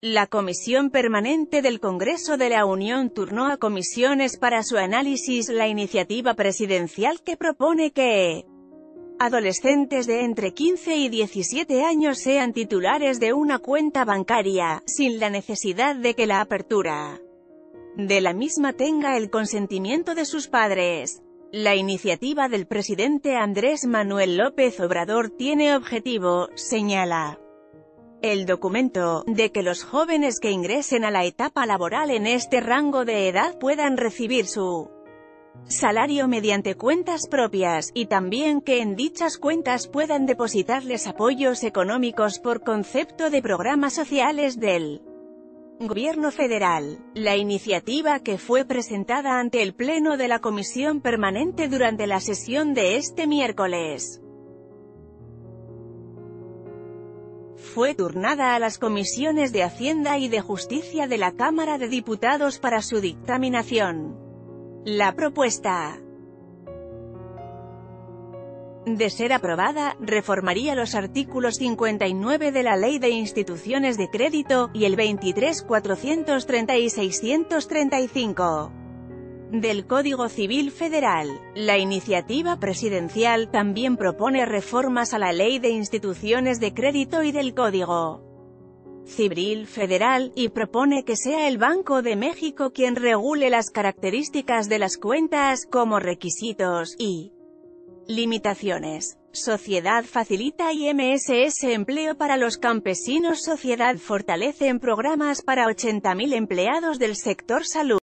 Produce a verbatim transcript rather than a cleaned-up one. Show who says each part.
Speaker 1: La Comisión Permanente del Congreso de la Unión turnó a comisiones para su análisis la iniciativa presidencial que propone que adolescentes de entre quince y diecisiete años sean titulares de una cuenta bancaria, sin la necesidad de que la apertura de la misma tenga el consentimiento de sus padres. La iniciativa del presidente Andrés Manuel López Obrador tiene objetivo, señala el documento, de que los jóvenes que ingresen a la etapa laboral en este rango de edad puedan recibir su salario mediante cuentas propias, y también que en dichas cuentas puedan depositarles apoyos económicos por concepto de programas sociales del Gobierno federal. La iniciativa, que fue presentada ante el Pleno de la Comisión Permanente durante la sesión de este miércoles, fue turnada a las comisiones de Hacienda y de Justicia de la Cámara de Diputados para su dictaminación. La propuesta, de ser aprobada, reformaría los artículos cincuenta y nueve de la Ley de Instituciones de Crédito, y el veintitrés, cuatrocientos treinta y seiscientos treinta y cinco del Código Civil Federal. La iniciativa presidencial también propone reformas a la Ley de Instituciones de Crédito y del Código Civil Federal, y propone que sea el Banco de México quien regule las características de las cuentas, como requisitos y limitaciones. Sociedad facilita I M S S empleo para los campesinos. Sociedad fortalece en programas para ochenta mil empleados del sector salud.